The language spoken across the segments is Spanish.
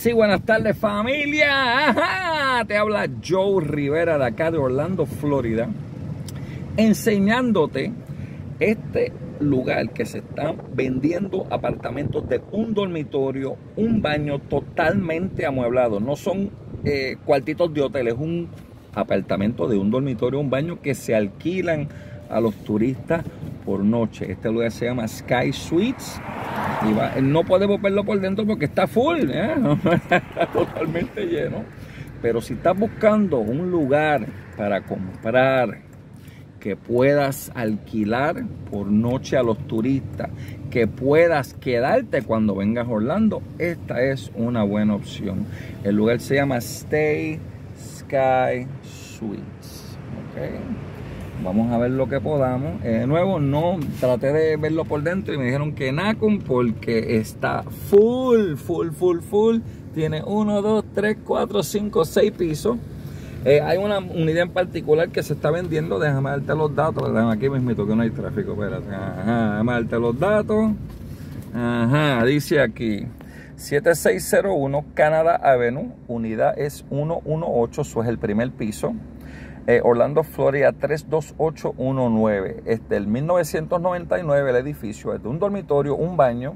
Sí, buenas tardes familia. Ajá, te habla Joe Rivera de acá de Orlando, Florida, enseñándote este lugar que se están vendiendo apartamentos de un dormitorio, un baño totalmente amueblado. No son cuartitos de hotel, es un apartamento de un dormitorio, un baño que se alquilan a los turistas por noche. Este lugar se llama Sky Suites. Y no podemos verlo por dentro porque está full, está totalmente lleno. Pero si estás buscando un lugar para comprar que puedas alquilar por noche a los turistas, que puedas quedarte cuando vengas a Orlando, esta es una buena opción. El lugar se llama Stay Sky Suites. ¿Okay? Vamos a ver lo que podamos. De nuevo, no traté de verlo por dentro y me dijeron que Nacon porque está full. Tiene 1, 2, 3, 4, 5, 6 pisos. Hay una unidad en particular que se está vendiendo. Déjame darte los datos. Déjame aquí mismito que no hay tráfico. Espérate. Ajá, déjame darte los datos. Ajá, dice aquí 7601 Canada Avenue. Unidad es 118. Eso es el primer piso. Orlando, Florida 32819. Es del 1999 el edificio. Es de un dormitorio, un baño,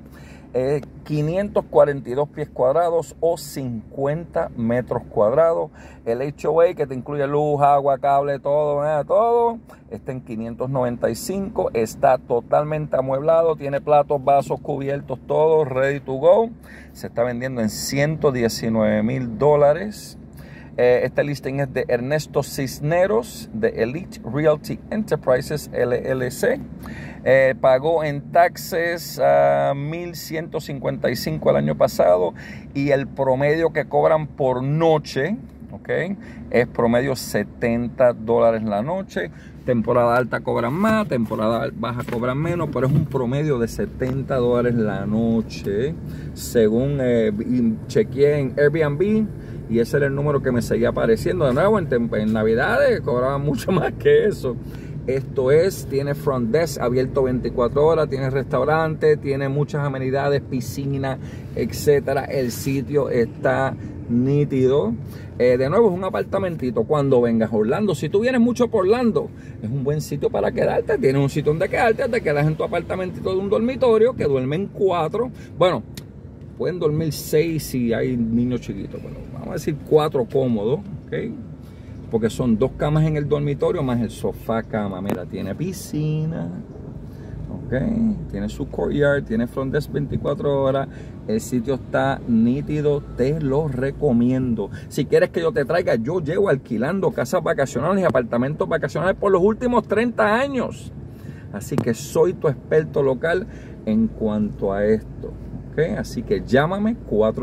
542 pies cuadrados o 50 metros cuadrados. El HOA que te incluye luz, agua, cable, todo está en 595. Está totalmente amueblado, tiene platos, vasos, cubiertos, todo ready to go. Se está vendiendo en $119,000. Este listing es de Ernesto Cisneros de Elite Realty Enterprises LLC. Pagó en taxes $1,155 el año pasado y el promedio que cobran por noche, ¿okay?, es promedio $70 la noche. Temporada alta cobran más, temporada baja cobran menos, pero es un promedio de $70 la noche, según chequeé en Airbnb. Y ese era el número que me seguía apareciendo. De nuevo, en Navidades cobraban mucho más que eso. Esto es, tiene front desk abierto 24 horas, tiene restaurante, tiene muchas amenidades, piscina, etcétera. El sitio está nítido. De nuevo, es un apartamentito. Cuando vengas a Orlando, si tú vienes mucho por Orlando, es un buen sitio para quedarte. Tienes un sitio donde quedarte, te quedas en tu apartamentito de un dormitorio que duermen 4. Bueno, pueden dormir 6 si hay niños chiquitos, pero vamos a decir 4 cómodos, ¿ok? Porque son 2 camas en el dormitorio más el sofá cama. Mira, tiene piscina, ¿ok? Tiene su courtyard, tiene front desk 24 horas. El sitio está nítido, te lo recomiendo. Si quieres que yo te traiga, yo llevo alquilando casas vacacionales y apartamentos vacacionales por los últimos 30 años. Así que soy tu experto local en cuanto a esto. Okay, así que llámame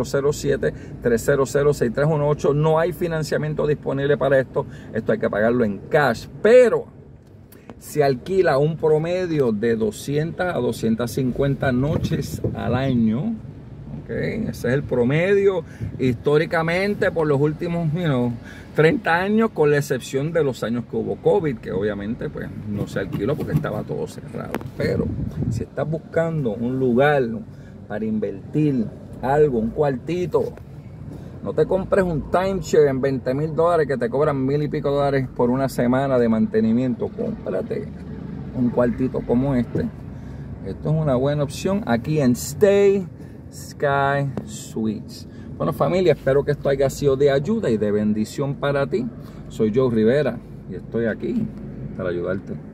407-300-6318. No hay financiamiento disponible para esto. Esto hay que pagarlo en cash. Pero se alquila un promedio de 200 a 250 noches al año. Okay, ese es el promedio históricamente por los últimos 30 años, con la excepción de los años que hubo COVID, que obviamente pues no se alquiló porque estaba todo cerrado. Pero si estás buscando un lugar para invertir algo, un cuartito, no te compres un timeshare en $20,000 que te cobran $1,000 y pico por una semana de mantenimiento. Cómprate un cuartito como este. Esto es una buena opción aquí en Stay Sky Suites. Bueno familia, espero que esto haya sido de ayuda y de bendición para ti. Soy Joe Rivera y estoy aquí para ayudarte.